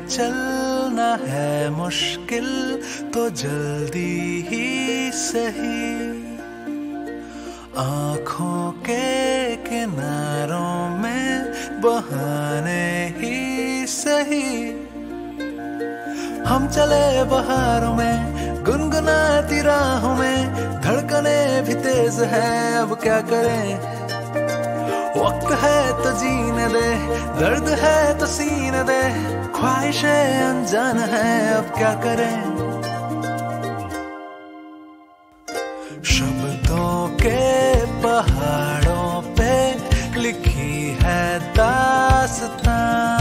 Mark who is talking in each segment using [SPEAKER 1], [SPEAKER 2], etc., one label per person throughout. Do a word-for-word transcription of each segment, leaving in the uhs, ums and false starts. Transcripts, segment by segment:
[SPEAKER 1] चलना है मुश्किल तो जल्दी ही सही, आँखों के किनारों में बहाने ही सही। हम चले बहारों में गुनगुनाती राहों में, धड़कने भी तेज है अब क्या करें। वक्त है तो जीने दे, दर्द है तो सीने दे, ख्वाहिशें अनजान है अब क्या करें। शब्दों के पहाड़ों पे लिखी है दास्तां,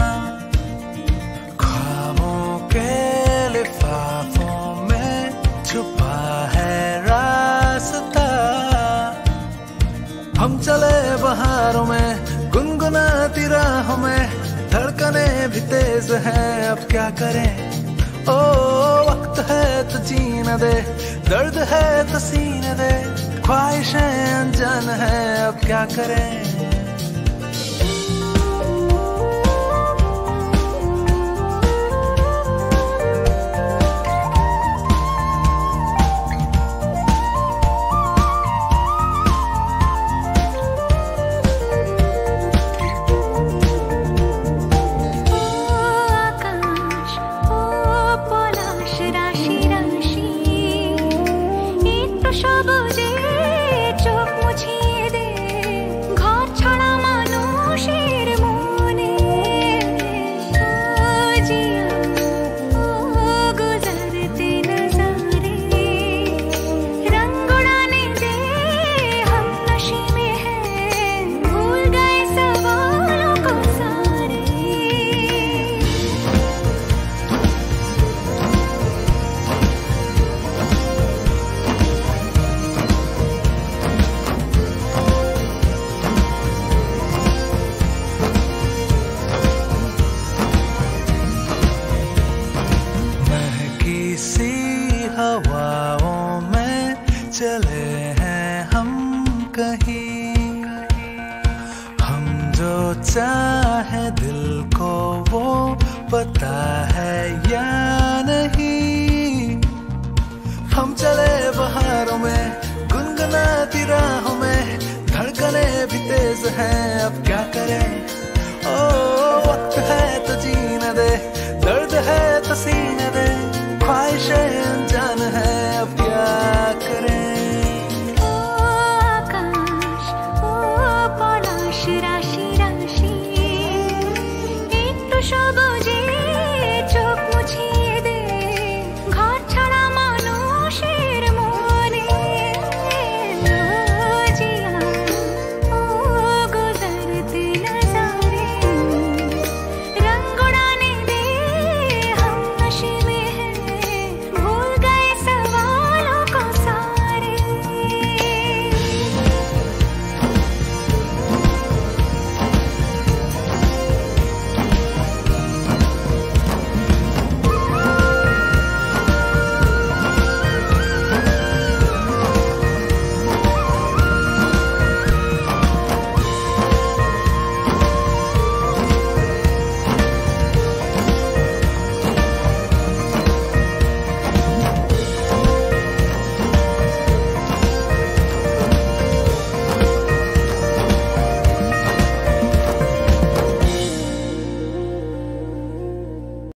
[SPEAKER 1] ख्वाबों के लिफाफों में छुपा है रास्ता। हम चले बहारों में गुनगुनाती राहों में, धड़कने भी तेज है अब क्या करें। ओ वक्त है तो जीने दे, दर्द है तो सीने दे, ख्वाहिशें अनजान है अब क्या करें। हवाओं में चले हैं हम कहीं, हम जो चाहे दिल को वो पता है या नहीं। हम चले बहारों में गुनगुनाती राहों में, धड़कने भी तेज हैं अब क्या करें। ओ वक्त है तो जीने दे, दर्द है तो सीने